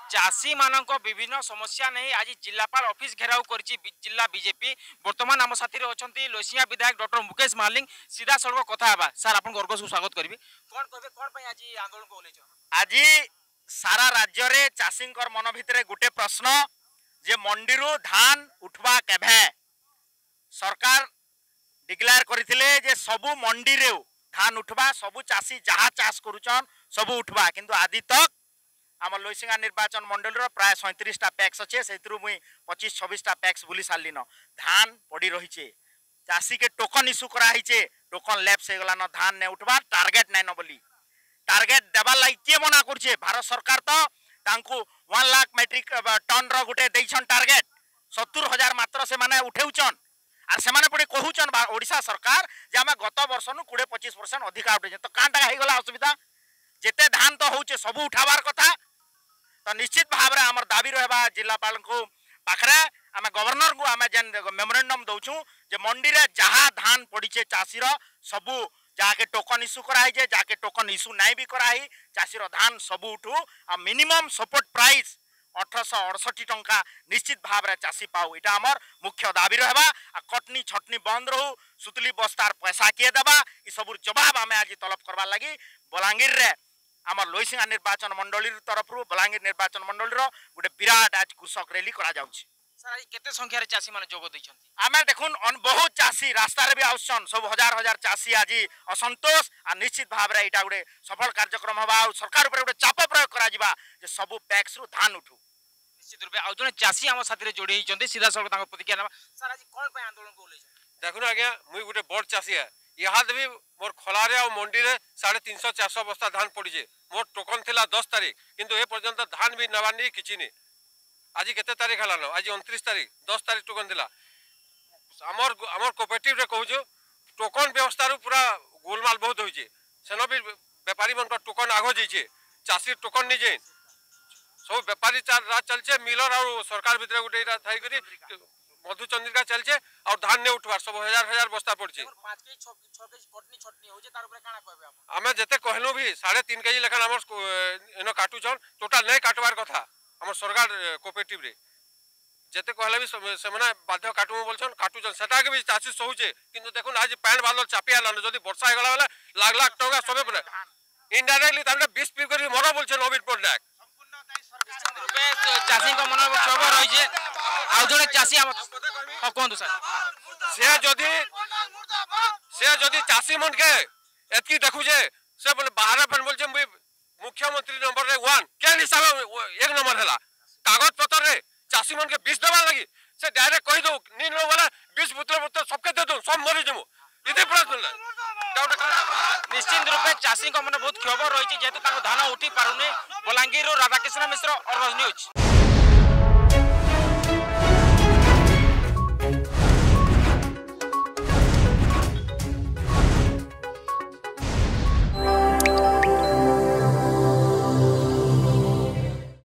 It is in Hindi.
चाषी मानक विभिन्न समस्या नहीं आज जिलापाल ऑफिस घेराव कर जिला बीजेपी वर्तमान आम साथी अच्छा लोसिया विधायक डॉक्टर मुकेश महालिंग सीधा सड़क कथा है सर आप स्वागत करी कौन कहे कौन आज आंदोलन को ओल्ल आज सारा राज्य रे चाषी मन भितर गोटे प्रश्न जे मंडी धान उठवा केभे सरकार डिक्लेयर करथिले जे सबु मंडी रे धान उठवा सबु चाषी जहाँ चाष करुचन सबु उठवा किंतु आदि तक आम लोईसिंगा निर्वाचन मंडल प्राय 37टा पैक्स अच्छे से 25-26टा पैक्स बुली सारे धान पड़ी रही चाषी के टोकन इश्यू कराई टोकन लैप्स हो गलान धान ने उठवा टार्गेट नाइन बोली टार्गेट देवार लगी किए मना करे भारत सरकार तो 1 लाख मेट्रिक टन रोटे टार्गेट 70,000 मात्र से माने उठेउचन आर से माने पुणी कहूचन ओडिशा सरकार जे आम गत वर्ष नु 20-25% अधिका उठे तो कांटा हो गला असुविधा जेते धान तो होचे सबू उठाबार कथा तो निश्चित भाव में आमर दाबी रहा जिलापाल को पाखरे आम गवर्नर को आम जेन मेमोरेंडम दौचु जे मंडी रे जहाँ धान पड़ीचे चाषीर सबू जाके टोकन इश्यू कराई जाके टोकन इश्यू नहीं भी कराई चाषीर धान सबू उठू आ मिनिमम सपोर्ट प्राइस 1868 टंका निश्चित भाव में चाषी पाऊ इटा आमर मुख्य दाबी रहा कटनी छटनी बंद रहू सुतली बस्तार पैसा किए देबा इ सबुर जवाब आम आज तलब करवा लगी बलांगीर रे आम लोईसिंगा निर्वाचन मंडली तरफ बलांगीर निर्वाचन मंडल गोटे विराट आज कृषक रैली करा जाउछि सर आज केते संख्या रे चाषी माने जोग दैछन्ति आमे देखुन बहुत चाषी रास्ता रे भी आउछन सब हजार हजार चाषी आज असंतोष आ निश्चित भाव रे इटा गोटे सफल कार्यक्रम हवा और सरकार ऊपर गोटे चाप प्रयोग करा जिबा जे सब पैक्स रु धान उठू निश्चित रूपे आ जने चाषी आम साथी रे जोड़ी हिचन्ति सीधा सड़क ताको प्रतिक्रिया नबा सर आज कोन पे आंदोलन को ओलै देखुन आज्ञा मुई गोटे बड़ चाषी है यहाँ भी मोर खोलारे और मंडी रे 350-400 बस्ता धान पड़ी मोर टोकन थिला 10 तारीख किंतु ए पर्यंत धान भी नबार नहीं किछि नहीं आज केते तारीख हलानो आज 29 तारीख 10 तारीख टोकन थिला हमर कोऑपरेटिव रे कहूछु टोकन व्यवस्था रो पूरा गोलमाल बहुत होइछे सेनो भी व्यापारी मन टोकन आगो जइछे चाषी टोकन नहीं जे सब व्यापारी राज चलछे मिलर और सरकार भीतर गोटे थाई करी मधुचंद्रिका चलछे और धान ने उठवार सब हजार बस्ता पड़छे आमे जते कहलु भी 3.5 केजी लेखन हमर एनो काटुछन टोटल नहीं काटवार कथा हमर सरकार कोऑपरेटिव रे जते कहले भी से माने बाध्य काटु बोलछन काटुछन सेटा के भी चासी सोहुचे किंतु देखुन आज पैन बादल चापी आला जदी वर्षा हे गला वाला लाख टका सबे पड़े इनडायरेक्टली ताने 20 पी करी मरो बोलछन नवीन पटनायक चाषी को मन क्षोभ रही आ जने चाषी कहतु सर से जदी चाषी मन के एतकी देखुजे से बोले बाहर फन बोलछे मुख्यमंत्री नंबर रे 1 के हिसाब एक नंबर हला कागज पत्र रे चाषी मन के 20 देबा लगी से डायरेक्ट कहि दो नीन लो वाला 20 पुत्र सबके दे दो सब मरि जमु इते प्रश्न निश्चित रूपे चाषी को मन बहुत क्षोभ रही जेहेतु धान उठी पारुनी बलांगीर राधाकृष्ण मिश्र और न्यूज।